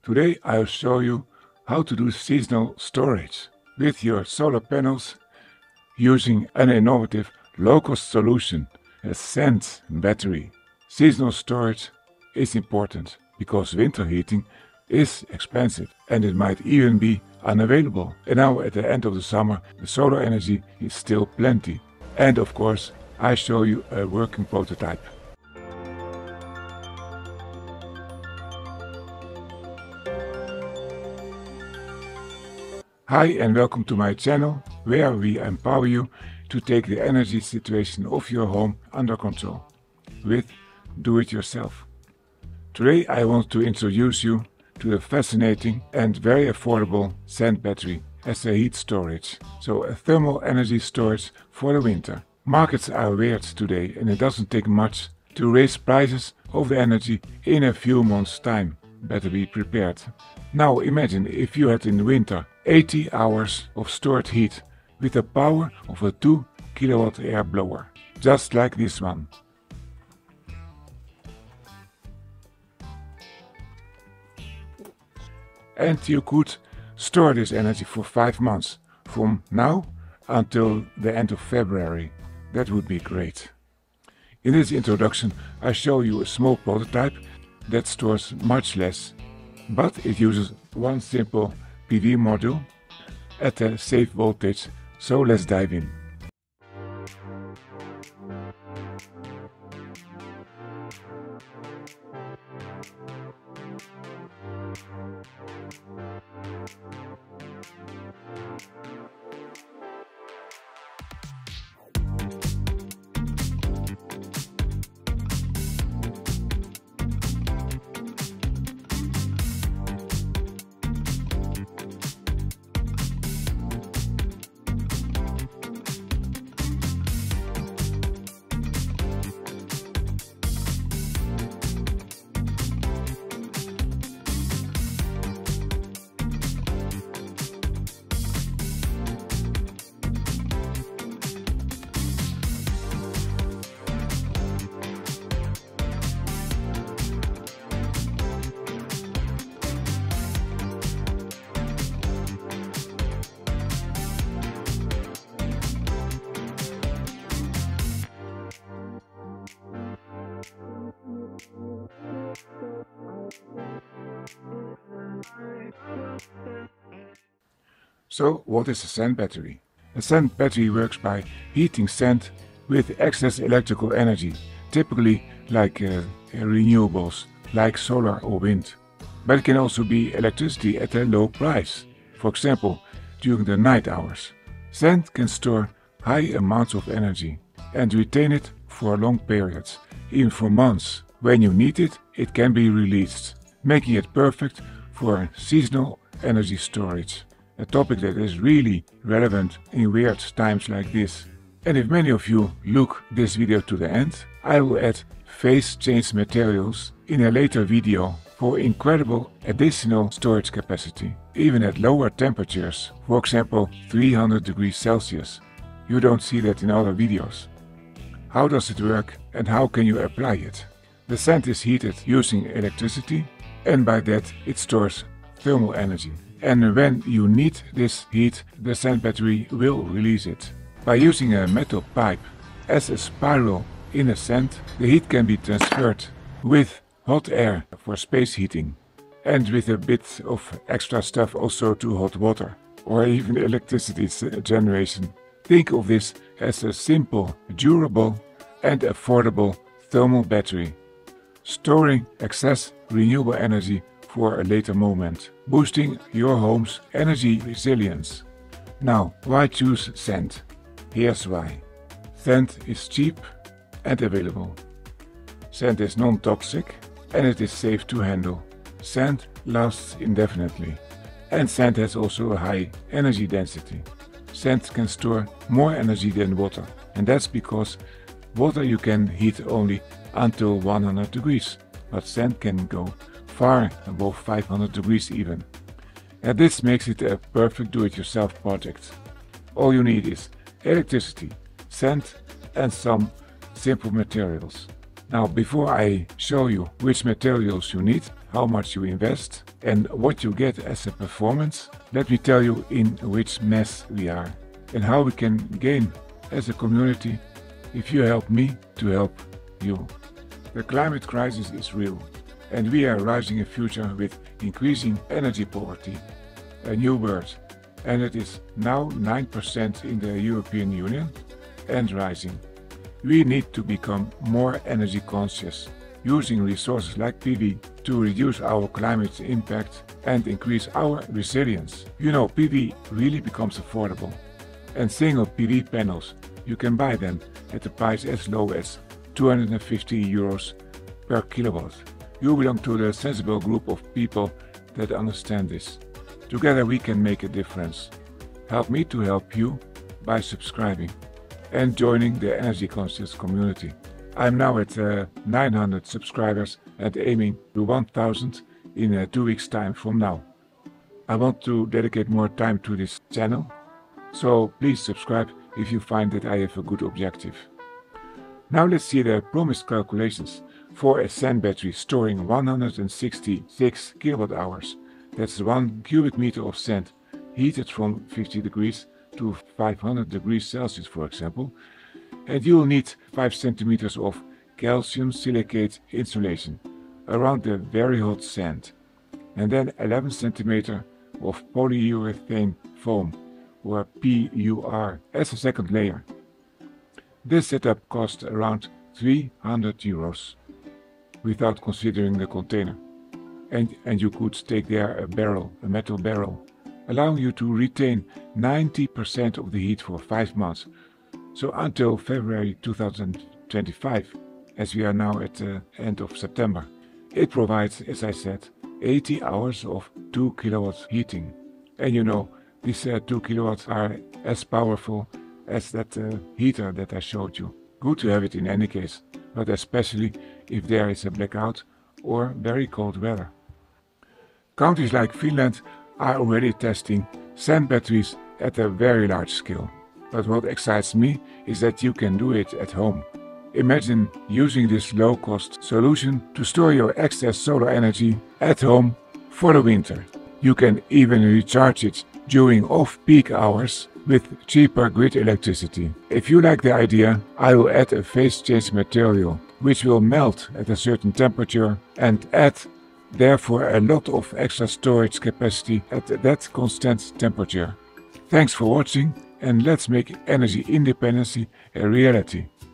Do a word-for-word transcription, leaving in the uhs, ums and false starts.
Today I'll show you how to do seasonal storage with your solar panels using an innovative low-cost solution, a sand battery. Seasonal storage is important because winter heating is expensive and it might even be unavailable. And now at the end of the summer the solar energy is still plenty. And of course I show you a working prototype. Hi and welcome to my channel, where we empower you to take the energy situation of your home under control with do-it-yourself. Today I want to introduce you to a fascinating and very affordable sand battery as a heat storage, so a thermal energy storage for the winter. Markets are weird today and it doesn't take much to raise prices of the energy in a few months' time. Better be prepared. Now imagine if you had in the winter eighty hours of stored heat with the power of a two kilowatt air blower, just like this one. And you could store this energy for five months, from now until the end of February. That would be great. In this introduction I show you a small prototype that stores much less, but it uses one simple P V module at a safe voltage, so let's dive in. So what is a sand battery? A sand battery works by heating sand with excess electrical energy, typically like uh, renewables, like solar or wind. But it can also be electricity at a low price, for example during the night hours. Sand can store high amounts of energy and retain it for long periods, even for months. When you need it, it can be released, making it perfect for seasonal energy storage. A topic that is really relevant in weird times like this. And if many of you look this video to the end, I will add phase change materials in a later video for incredible additional storage capacity, even at lower temperatures, for example three hundred degrees Celsius. You don't see that in other videos. How does it work and how can you apply it? The sand is heated using electricity, and by that it stores thermal energy. And when you need this heat, the sand battery will release it. By using a metal pipe as a spiral in the sand, the heat can be transferred with hot air for space heating, and with a bit of extra stuff also to hot water, or even electricity generation. Think of this as a simple, durable and affordable thermal battery, storing excess renewable energy for a later moment, boosting your home's energy resilience. Now, why choose sand? Here's why. Sand is cheap and available. Sand is non-toxic and it is safe to handle. Sand lasts indefinitely. And sand has also a high energy density. Sand can store more energy than water, and that's because water you can heat only until one hundred degrees, but sand can go far above five hundred degrees even. And this makes it a perfect do-it-yourself project. All you need is electricity, sand and some simple materials. Now, before I show you which materials you need, how much you invest, and what you get as a performance, let me tell you in which mess we are and how we can gain as a community if you help me to help you. The climate crisis is real, and we are rising a future with increasing energy poverty, a new word, and it is now nine percent in the European Union and rising. We need to become more energy conscious, using resources like P V to reduce our climate impact and increase our resilience. You know, P V really becomes affordable, and single P V panels, you can buy them at a price as low as two hundred fifty euros per kilowatt. You belong to the sensible group of people that understand this. Together we can make a difference. Help me to help you by subscribing and joining the energy conscious community. I'm now at uh, nine hundred subscribers and aiming to one thousand in uh, two weeks time from now. I want to dedicate more time to this channel, so please subscribe if you find that I have a good objective. Now let's see the promised calculations for a sand battery storing one hundred sixty-six kilowatt hours. That's one cubic meter of sand heated from fifty degrees to five hundred degrees Celsius, for example. And you will need five centimeters of calcium silicate insulation around the very hot sand, and then eleven centimeters of polyurethane foam, or P U R, as a second layer. This setup costs around three hundred euros, without considering the container. And, and you could take there a barrel, a metal barrel, allowing you to retain ninety percent of the heat for five months. So until February two thousand twenty-five, as we are now at the end of September. It provides, as I said, eighty hours of two kilowatts heating. And you know, these uh, two kilowatts are as powerful as that uh, heater that I showed you. Good to have it in any case, but especially if there is a blackout or very cold weather. Countries like Finland are already testing sand batteries at a very large scale. But what excites me is that you can do it at home. Imagine using this low-cost solution to store your excess solar energy at home for the winter. You can even recharge it during off-peak hours with cheaper grid electricity. If you like the idea, I will add a phase change material which will melt at a certain temperature and add therefore a lot of extra storage capacity at that constant temperature. Thanks for watching, and let's make energy independence a reality.